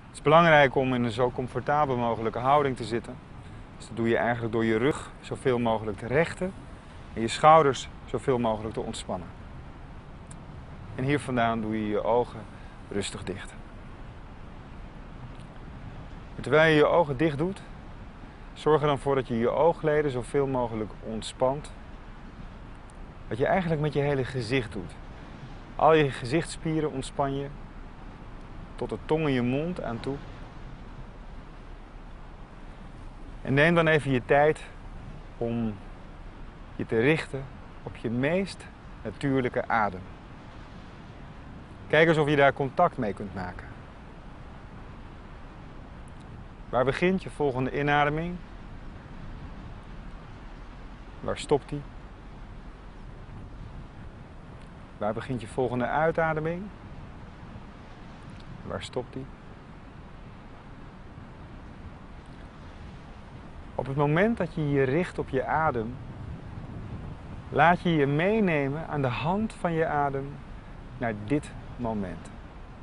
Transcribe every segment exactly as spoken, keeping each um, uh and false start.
Het is belangrijk om in een zo comfortabel mogelijke houding te zitten. Dus dat doe je eigenlijk door je rug zoveel mogelijk te rechten en je schouders zoveel mogelijk te ontspannen. En hier vandaan doe je je ogen rustig dicht. En terwijl je je ogen dicht doet, zorg er dan voor dat je je oogleden zoveel mogelijk ontspant. Wat je eigenlijk met je hele gezicht doet. Al je gezichtsspieren ontspan je tot de tong in je mond aan toe. En neem dan even je tijd om je te richten op je meest natuurlijke adem. Kijk eens of je daar contact mee kunt maken. Waar begint je volgende inademing? Waar stopt die? Waar begint je volgende uitademing? Waar stopt die? Op het moment dat je je richt op je adem, laat je je meenemen aan de hand van je adem naar dit moment.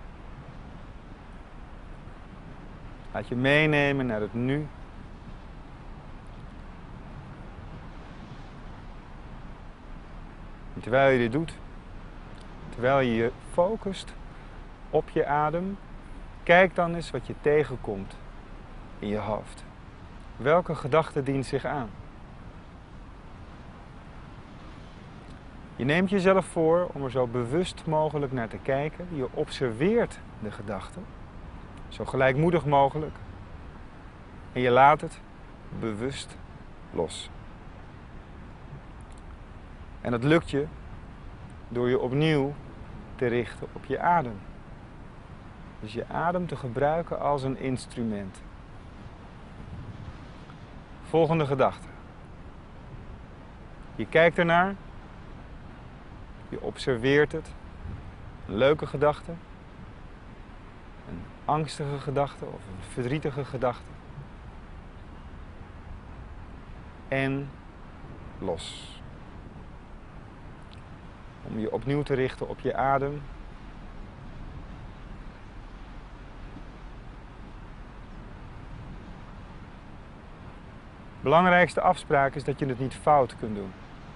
Laat je meenemen naar het nu. En terwijl je dit doet, terwijl je je focust op je adem, kijk dan eens wat je tegenkomt in je hoofd. Welke gedachte dient zich aan? Je neemt jezelf voor om er zo bewust mogelijk naar te kijken. Je observeert de gedachte, zo gelijkmoedig mogelijk. En je laat het bewust los. En dat lukt je door je opnieuw te richten op je adem. Dus je adem te gebruiken als een instrument. Volgende gedachte. Je kijkt ernaar. Je observeert het. Een leuke gedachte. Een angstige gedachte of een verdrietige gedachte. En los. Om je opnieuw te richten op je adem. De belangrijkste afspraak is dat je het niet fout kunt doen.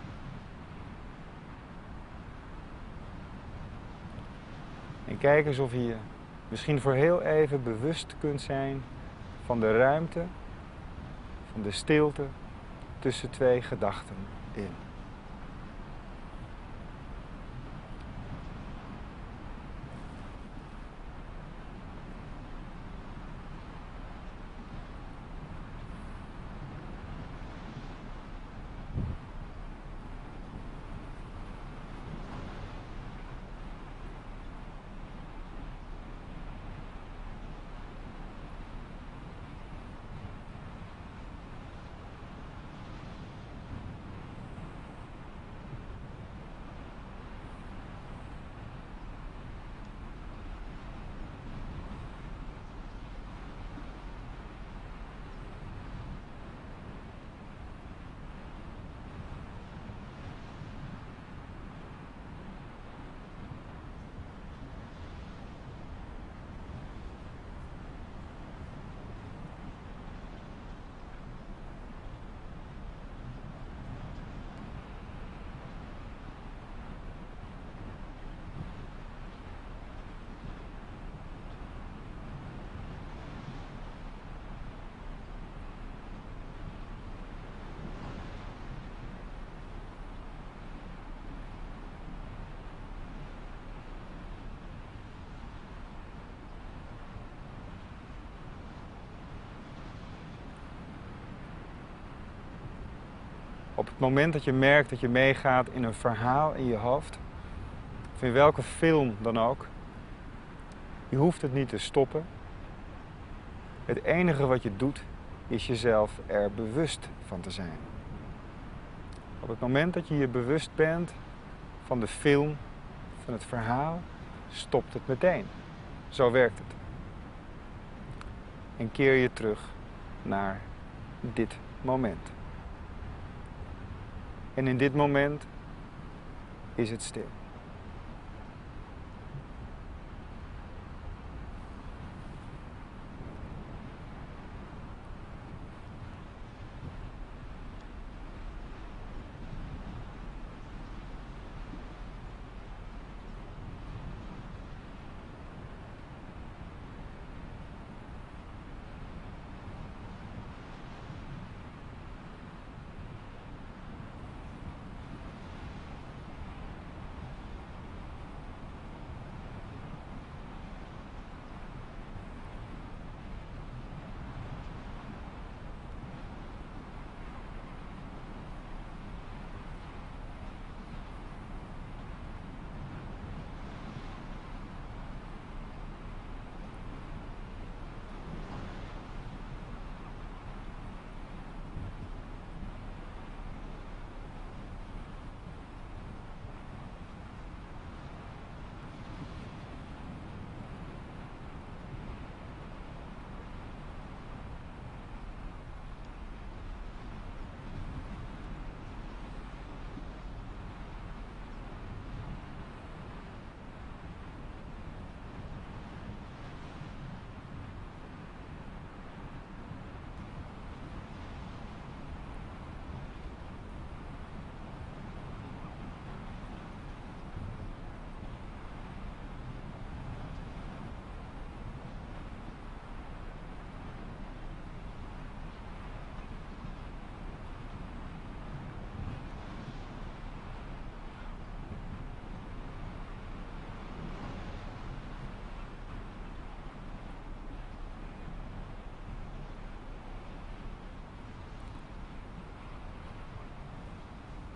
En kijk eens of je misschien voor heel even bewust kunt zijn van de ruimte, van de stilte tussen twee gedachten in. Op het moment dat je merkt dat je meegaat in een verhaal in je hoofd, of in welke film dan ook, je hoeft het niet te stoppen. Het enige wat je doet, is jezelf er bewust van te zijn. Op het moment dat je je bewust bent van de film, van het verhaal, stopt het meteen. Zo werkt het. En keer je terug naar dit moment. En in dit moment is het stil.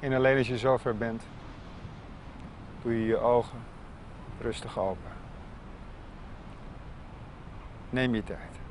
En alleen als je zover bent, doe je je ogen rustig open. Neem je tijd.